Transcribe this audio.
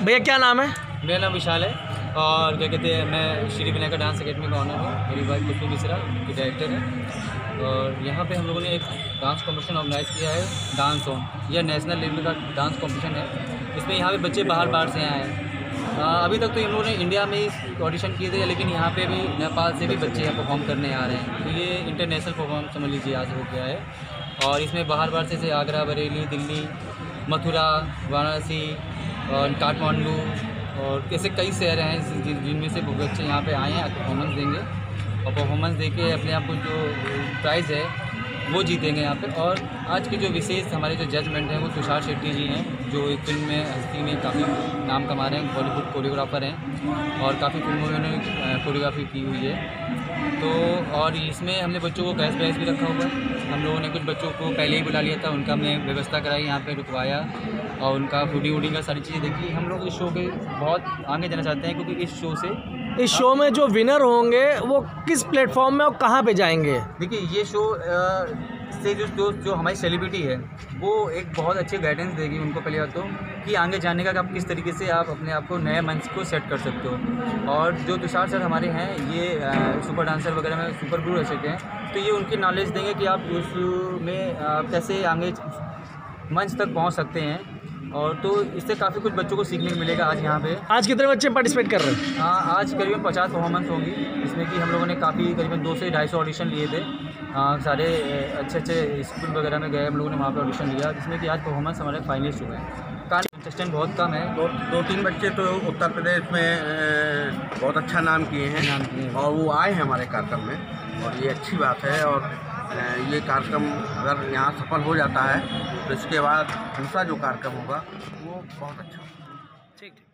भैया क्या नाम है? मेरा नाम विशाल है और क्या कहते हैं, मैं श्री विनायका डांस अकेडमी का ऑनर हूँ। मेरी वाइफ खुशबू मिश्रा की डायरेक्टर है। और यहाँ पे हम लोगों ने एक डांस कंपटीशन ऑर्गेनाइज़ किया है, डांस ऑन। यह नेशनल लेवल का डांस कंपटीशन है। इसमें यहाँ पे बच्चे बाहर से आए हैं। अभी तक तो इन लोगों ने इंडिया में ही ऑडिशन किए थे, लेकिन यहाँ पे भी नेपाल से भी बच्चे यहाँ परफॉर्म करने आ रहे हैं। तो ये इंटरनेशनल परफॉर्म समझ लीजिए आज हो गया है। और इसमें बाहर से आगरा, बरेली, दिल्ली, मथुरा, वाराणसी और काठमांडू और ऐसे कई शहर हैं जिनमें से बच्चे यहाँ पे आए हैं, परफॉर्मेंस देंगे और परफॉर्मेंस देके अपने आप को जो प्राइज़ है वो जीतेंगे यहाँ पे। और आज के जो विशेष हमारे जो जजमेंट हैं वो तुषार शेट्टी जी हैं, जो एक फिल्म में हस्ती में काफ़ी नाम कमा रहे हैं, बॉलीवुड कोरियोग्राफर हैं और काफ़ी फिल्मों में उन्होंने कोरियोग्राफी की हुई है। तो और इसमें हमने बच्चों को कैश प्राइज़ भी रखा हुआ है। हम लोगों ने कुछ बच्चों को पहले ही बुला लिया था, उनका हमने व्यवस्था कराई, यहाँ पे रुकवाया और उनका फूडिंग का सारी चीज़ें देखी। हम लोग इस शो के बहुत आगे जाना चाहते हैं, क्योंकि इस शो में जो विनर होंगे वो किस प्लेटफॉर्म में और कहाँ पे जाएंगे? देखिए, ये शो से जो हमारी सेलिब्रिटी है वो एक बहुत अच्छी गाइडेंस देगी उनको, पहले बात तो कि आगे जाने का आप किस तरीके से आप अपने आप को नए मंच को सेट कर सकते हो। और जो तुषार सर हमारे हैं, ये सुपर डांसर वगैरह में सुपर गुरु रह चुके हैं, तो ये उनकी नॉलेज देंगे कि आप उसमें कैसे आगे मंच तक पहुंच सकते हैं। और तो इससे काफ़ी कुछ बच्चों को सीखने को मिलेगा। आज यहाँ पे आज कितने बच्चे पार्टिसिपेट कर रहे हैं? आज करीबन 50 परफॉर्मेंस होंगी, इसमें कि हम लोगों ने काफ़ी करीबन 200 से 250 ऑडिशन लिए थे। सारे अच्छे स्कूल वगैरह में गए हम लोगों ने, वहाँ पे ऑडिशन लिया, जिसमें कि आज परफॉर्मेंस हमारे फाइनलिस्ट हुए हैं। कंटेस्टेंट बहुत कम है, दो तीन बच्चे तो उत्तर प्रदेश में बहुत अच्छा नाम किए हैं और वो आए हैं हमारे कार्यक्रम में, और ये अच्छी बात है। और ये कार्यक्रम अगर यहाँ सफल हो जाता है तो इसके बाद दूसरा जो कार्यक्रम होगा वो बहुत अच्छा होगा। ठीक।